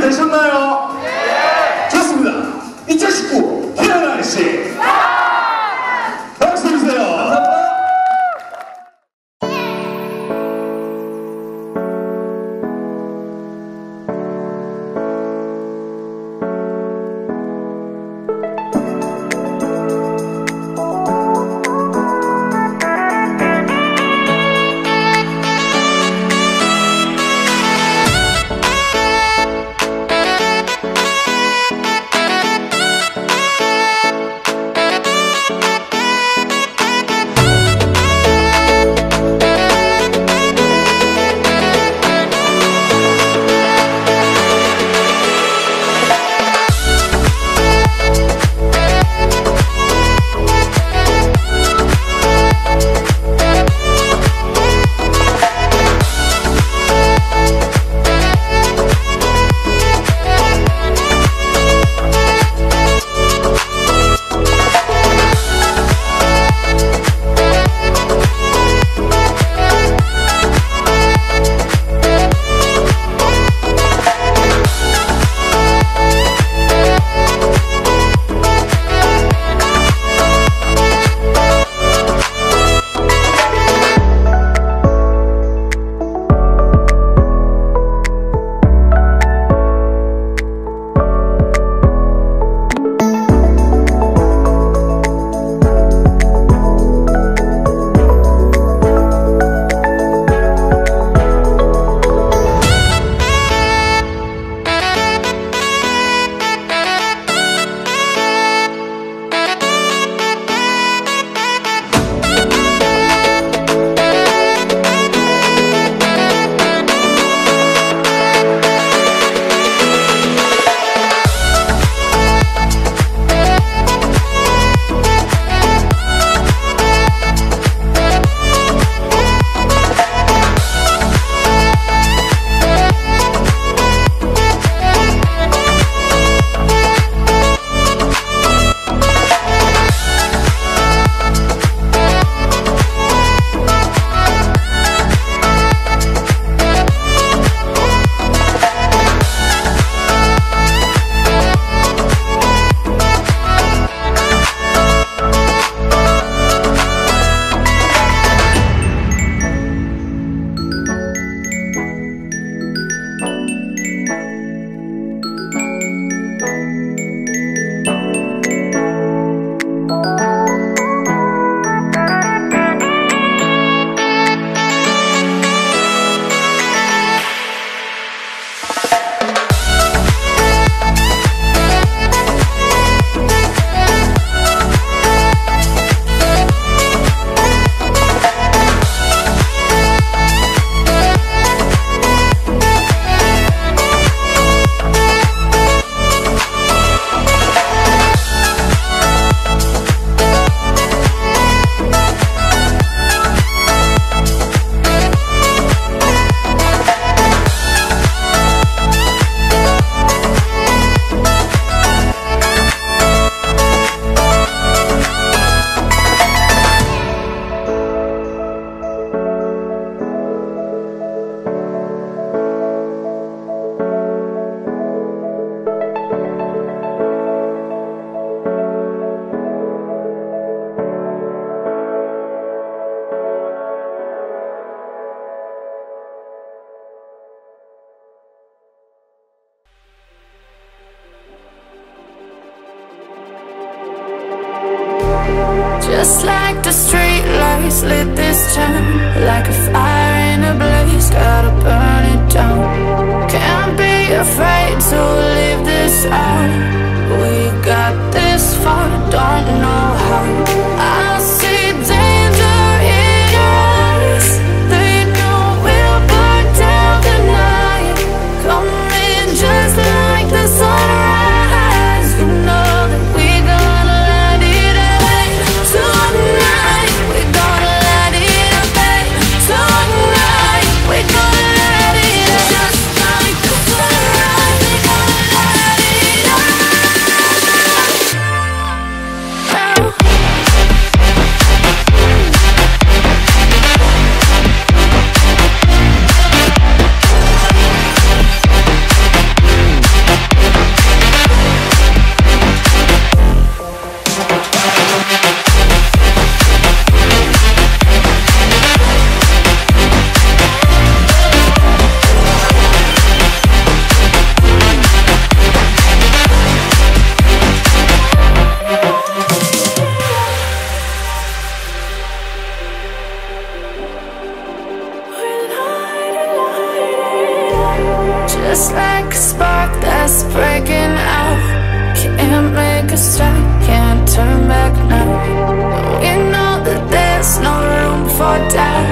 준비되셨나요? 네! 좋습니다. 2019 KNYC 박수 주세요. 감사합니다. Just like the street lights lit this town, like a fire in a blaze, gotta burn it down. Can't be afraid to leave this out. We got this far, don't know how. I see danger in your eyes. They know we'll burn down the night. Coming just like the sunrise. You know that we're gonna light it up tonight. We're gonna light it up tonight. We're gonna light just like a spark that's breaking out. Can't make a stop, can't turn back now. We know that there's no room for doubt.